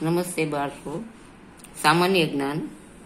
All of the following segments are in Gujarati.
નમસ્તે બાળકો. સામાન્ય જ્ઞાન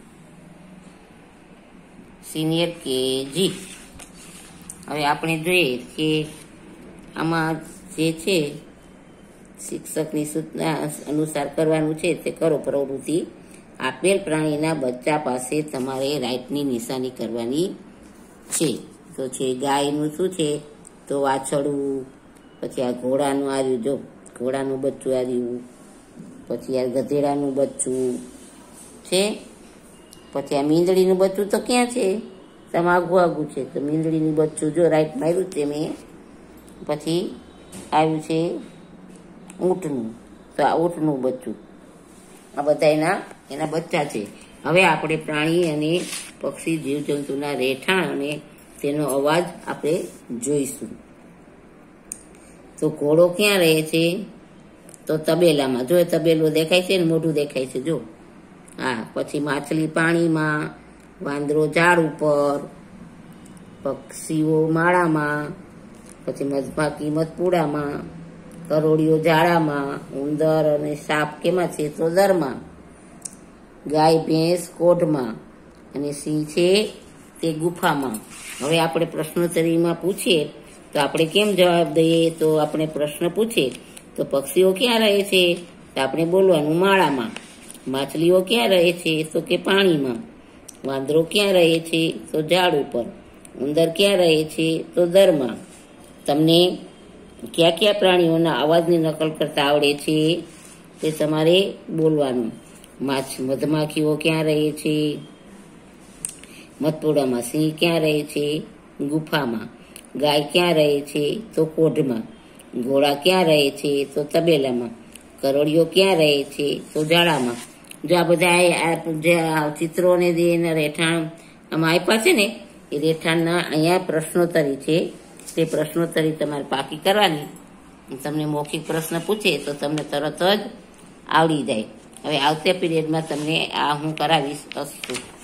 સિનિયર કેજી. હવે આપણે જોઈએ કે આમાં જે છે શિક્ષકની સૂચના અનુસાર કરવાનું છે તે કરો પ્રવૃત્તિ. આપેલ પ્રાણીના બચ્ચા પાસે તમારે રાઈટની નિશાની કરવાની છે. તો છે ગાયનું શું છે તો વાછરડું, પછી આ ઘોડાનું આવ્યું, જો ઘોડાનું બચ્ચું આવ્યું, પછી આ ગધેડાનું બચ્ચું છે, પછી આ મીંદડીનું બચ્ચું તો ક્યાં છે, તમે આગું છે તો મીંદડીનું બચ્ચું જો રાઈટ માર્યું છે મેં. પછી આવ્યું છે ઊંટનું, તો આ ઊંટનું બચ્ચું. આ બધા એના બચ્ચા છે. હવે આપણે પ્રાણી અને પક્ષી જીવજંતુના રહેઠાણ અને તેનો અવાજ આપણે જોઈશું. તો ઘોડો ક્યાં રહે છે તો તબેલામાં. જો તબેલો દેખાય છે ને, મોઢું દેખાય છે જો. હા, પછી માછલી પાણીમાં, વાંદરો ઝાડ ઉપર, પક્ષીઓ માળામાં, પછી મધમાખી મધપુડામાં, કરોળીઓ ઝાડામાં, ઉંદર અને સાપ કેમાં છે તો દરમાં, ગાય ભેંસ કોઢમાં અને સિંહ છે તે ગુફામાં. હવે આપણે પ્રશ્નોત્તરીમાં પૂછીએ તો આપણે કેમ જવાબ દઈએ? તો આપણે પ્રશ્ન પૂછીએ તો પક્ષીઓ ક્યાં રહે છે તો આપણે બોલવાનું માળામાં. માછલીઓ ક્યાં રહે છે તો કે પાણીમાં. વાંદરો ક્યાં રહે છે તો ઝાડ ઉપર. ઉંદર ક્યાં રહે છે તો દરમાં. તમને કયા કયા પ્રાણીઓના અવાજની નકલ કરતા આવડે છે તે તમારે બોલવાનું. મધમાખીઓ ક્યાં રહે છે મધપુડામાં. સિંહ ક્યાં રહે છે ગુફામાં. ગાય ક્યાં રહે છે તો કોઢમાં. ઘોડા ક્યાં રહે છે તો તબેલામાં. કરોળીઓ ક્યાં રહે છે તો ઝાડામાં. જો આ બધા જે ચિત્રોને જે એના રહેઠાણ આમાં આપ્યા છે ને, એ રહેઠાણના અહીંયા પ્રશ્નોત્તરી છે. તે પ્રશ્નોત્તરી તમારે પાકી કરવાની. તમને મૌખિક પ્રશ્ન પૂછે તો તમને તરત જ આવડી જાય. હવે આવતા પીરિયડમાં તમને આ હું કરાવીશ. અસ્તુ.